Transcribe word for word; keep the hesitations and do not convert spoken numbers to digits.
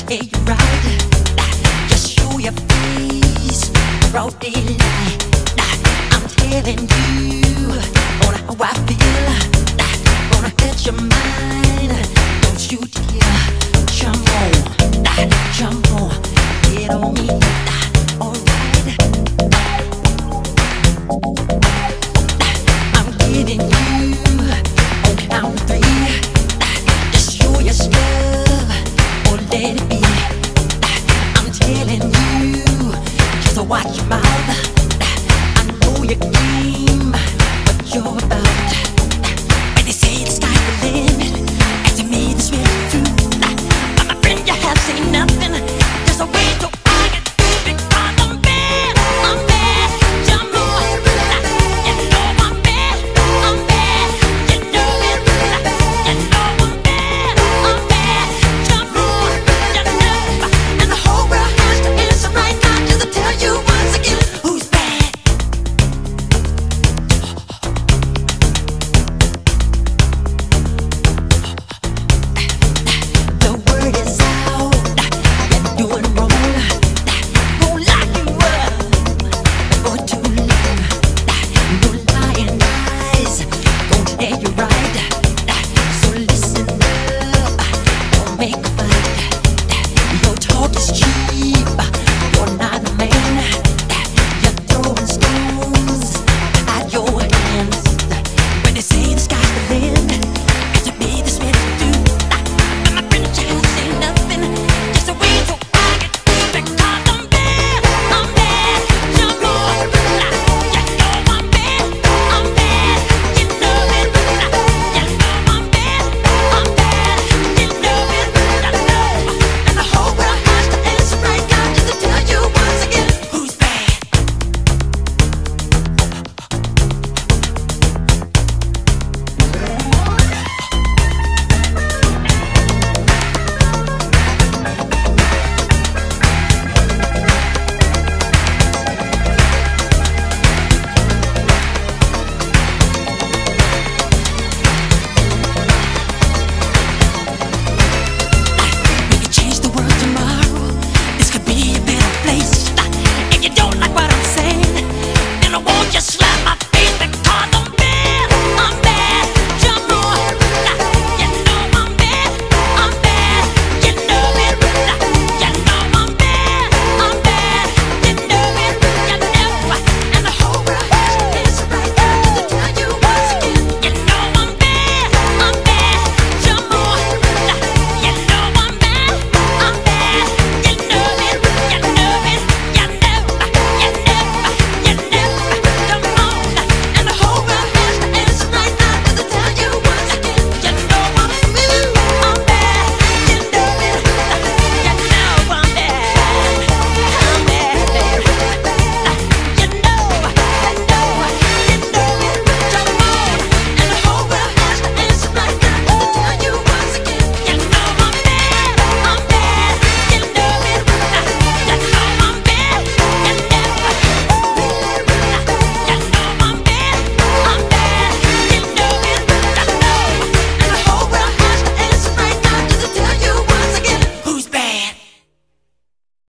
Yeah, you're right. Just show your face, broad daylight. I'm telling you on how I feel. Gonna touch your mind. Don't you dare jump on, jump on, get on me. Alright, I'm getting you on count three. Just show your stuff or let it be. I'm telling you, just watch your mouth. I know your game, what you're about. When they say the sky's the limit, and to me this really true. But my friend, you have seen nothing. There's a way to argue because I'm bad, I'm bad. Jump on, you know I'm bad, I'm bad. You know it, you know I'm bad, I'm bad. Jump on, you know, and the whole world has to answer right now just to tell you once again who's bad. The word is out, you're doing wrong. Won't lock you up for too long. No lying eyes gonna tell you right. So listen up, don't make